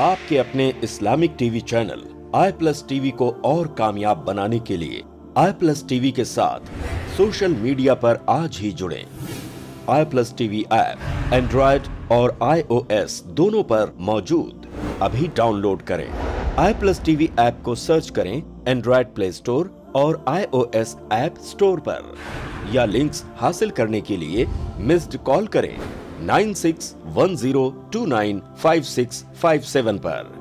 आपके अपने Islamic TV channel I plus TV को और कामयाब बनाने के लिए आई प्लस टीवी के साथ सोशल मीडिया पर आज ही जुड़ें। I plus TV app Android और iOS दोनों पर मौजूद। अभी डाउनलोड करें। आई प्लस टीवी ऐप को सर्च करें एंड्रॉयड प्ले स्टोर और iOS ऐप स्टोर पर, या लिंक्स हासिल करने के लिए मिस्ड कॉल करें 9610295657 पर।